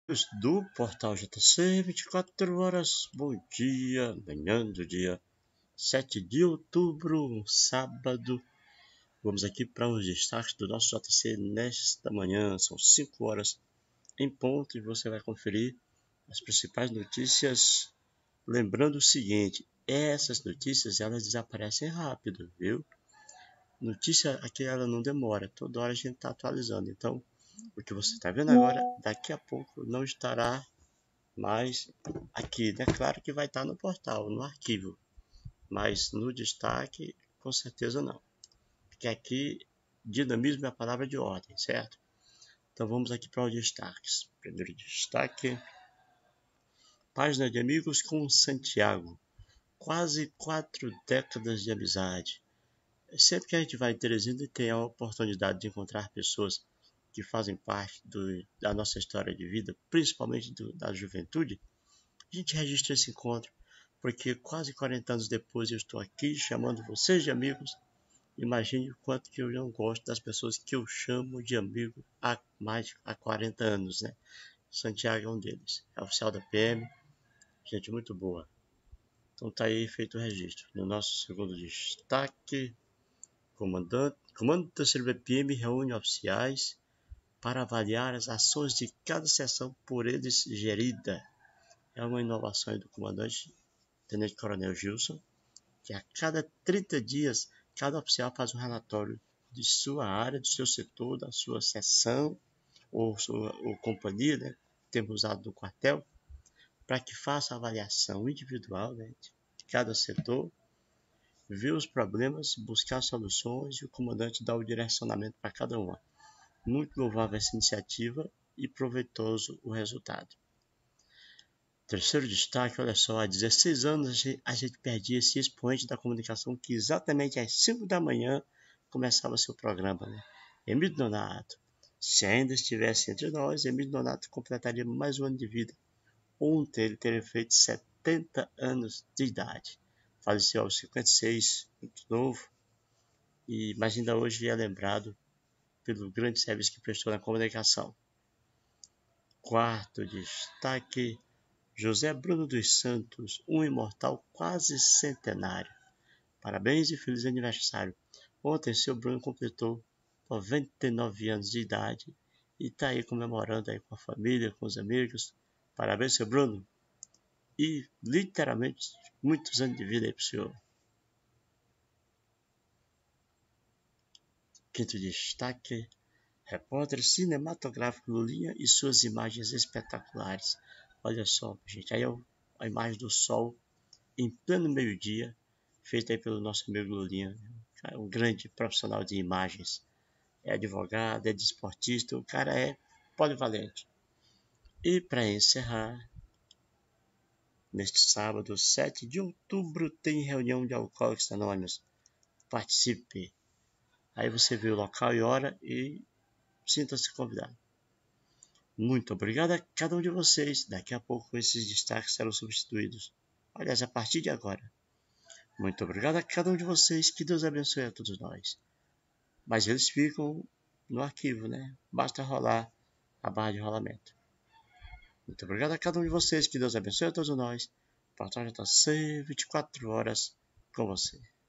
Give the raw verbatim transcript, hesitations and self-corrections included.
Do Portal J C, vinte e quatro horas, bom dia, manhã do dia sete de outubro, sábado. Vamos aqui para os destaques do nosso J C nesta manhã, são cinco horas em ponto e você vai conferir as principais notícias. Lembrando o seguinte, essas notícias elas desaparecem rápido, viu? Notícia aqui ela não demora, toda hora a gente está atualizando, então o que você está vendo agora, daqui a pouco não estará mais aqui, né? Claro que vai estar no portal, no arquivo, mas no destaque, com certeza não. Porque aqui, dinamismo é a palavra de ordem, certo? Então vamos aqui para os destaques. Primeiro destaque, página de amigos com Santiago. Quase quatro décadas de amizade. Sempre que a gente vai em Teresina e tem a oportunidade de encontrar pessoas que fazem parte do, da nossa história de vida, principalmente do, da juventude, a gente registra esse encontro, porque quase quarenta anos depois eu estou aqui chamando vocês de amigos. Imagine o quanto que eu não gosto das pessoas que eu chamo de amigo há mais de quarenta anos, né? Santiago é um deles, é oficial da P M, gente muito boa. Então tá aí feito o registro. No nosso segundo destaque, comandante, comando do terceiro B P M reúne oficiais para avaliar as ações de cada seção por eles gerida. É uma inovação do comandante Tenente Coronel Gilson, que a cada trinta dias cada oficial faz um relatório de sua área, do seu setor, da sua seção ou, sua, ou companhia, né, temos usado no quartel, para que faça a avaliação individual, né, de cada setor, ver os problemas, buscar soluções e o comandante dá o direcionamento para cada uma. Muito louvável essa iniciativa e proveitoso o resultado. Terceiro destaque, olha só, há dezesseis anos a gente perdia esse expoente da comunicação que exatamente às cinco da manhã começava seu programa, né? Emílio Donato. Se ainda estivesse entre nós, Emílio Donato completaria mais um ano de vida. Ontem ele teria feito setenta anos de idade. Faleceu aos cinquenta e seis, muito novo, e, mas ainda hoje é lembrado pelo grande serviço que prestou na comunicação. Quarto destaque, José Bruno dos Santos, um imortal quase centenário. Parabéns e feliz aniversário. Ontem seu Bruno completou noventa e nove anos de idade e está aí comemorando aí com a família, com os amigos. Parabéns, seu Bruno. E literalmente muitos anos de vida aí para o senhor. Quinto destaque, repórter cinematográfico Lulinha e suas imagens espetaculares. Olha só, gente, aí é a imagem do sol em pleno meio-dia, feita aí pelo nosso amigo Lulinha, um grande profissional de imagens. É advogado, é desportista, o cara é polivalente. E para encerrar, neste sábado, sete de outubro, tem reunião de Alcoólicos Anônimos. Participe. Aí você vê o local e hora e sinta-se convidado. Muito obrigado a cada um de vocês. Daqui a pouco esses destaques serão substituídos. Aliás, a partir de agora. Muito obrigado a cada um de vocês. Que Deus abençoe a todos nós. Mas eles ficam no arquivo, né? Basta rolar a barra de rolamento. Muito obrigado a cada um de vocês. Que Deus abençoe a todos nós. Portal J C, vinte e quatro horas com você.